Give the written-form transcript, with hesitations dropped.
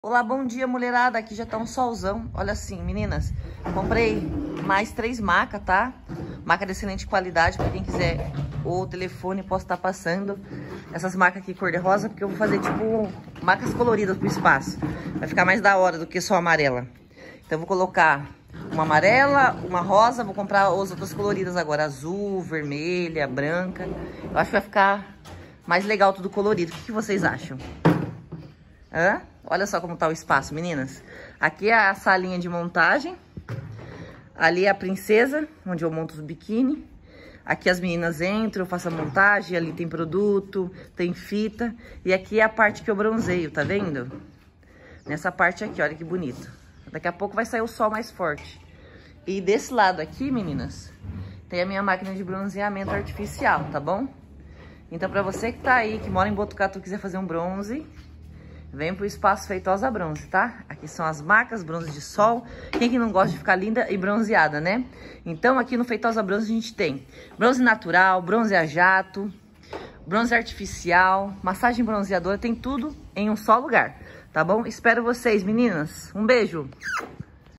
Olá, bom dia, mulherada. Aqui já tá um solzão. Olha assim, meninas, comprei mais 3 macas, tá? Maca de excelente qualidade, pra quem quiser o telefone, posso estar passando. Essas macas aqui cor de rosa, porque eu vou fazer tipo macas coloridas pro espaço. Vai ficar mais da hora do que só amarela. Então eu vou colocar uma amarela, uma rosa, vou comprar as outras coloridas agora, azul, vermelha, branca. Eu acho que vai ficar mais legal tudo colorido. O que vocês acham? Hã? Olha só como tá o espaço, meninas. Aqui é a salinha de montagem. Ali é a princesa, onde eu monto os biquíni. Aqui as meninas entram, eu faço a montagem. Ali tem produto, tem fita. E aqui é a parte que eu bronzeio, tá vendo? Nessa parte aqui, olha que bonito. Daqui a pouco vai sair o sol mais forte. E desse lado aqui, meninas, tem a minha máquina de bronzeamento artificial, tá bom? Então pra você que tá aí, que mora em Botucatu, quiser fazer um bronze, vem pro Espaço Feitosa Bronze, tá? Aqui são as macas, bronze de sol. Quem que não gosta de ficar linda e bronzeada, né? Então, aqui no Feitosa Bronze a gente tem bronze natural, bronze a jato, bronze artificial, massagem bronzeadora, tem tudo em um só lugar, tá bom? Espero vocês, meninas. Um beijo!